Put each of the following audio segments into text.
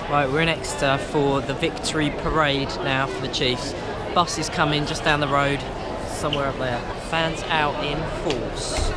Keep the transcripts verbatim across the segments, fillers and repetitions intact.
Right, we're in Exeter for the victory parade now for the Chiefs. Bus is coming just down the road, somewhere up there. Fans out in force.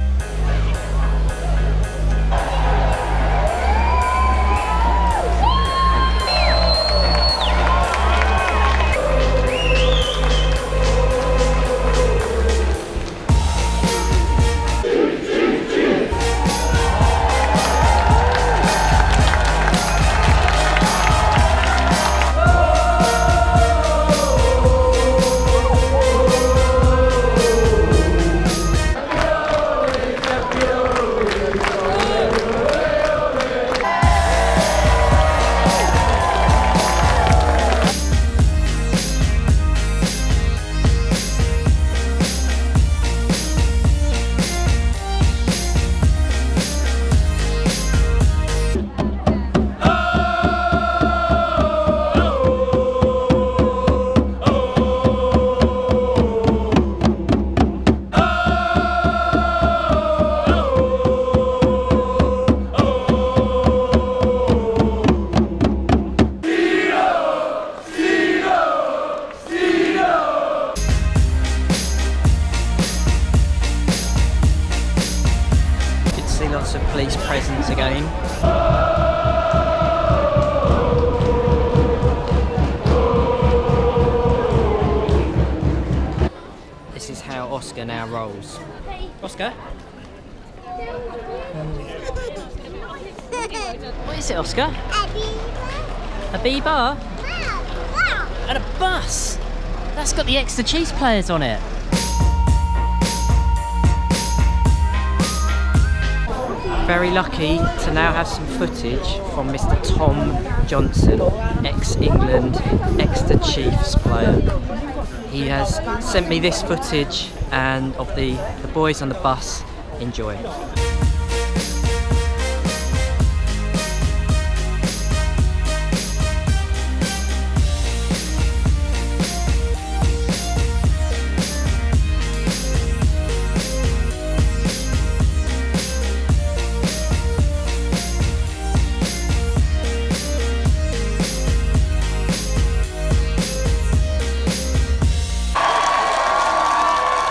Lots of police presence again. This is how Oscar now rolls. Oscar? What is it, Oscar? A bee bar? And a bus! That's got the Exeter Chiefs players on it. Very lucky to now have some footage from Mister Tom Johnson, ex-England, Exeter Chiefs player. He has sent me this footage and of the, the boys on the bus. Enjoy.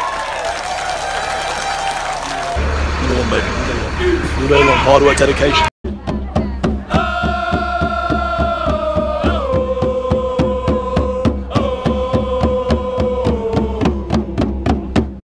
All very long hard work, dedication.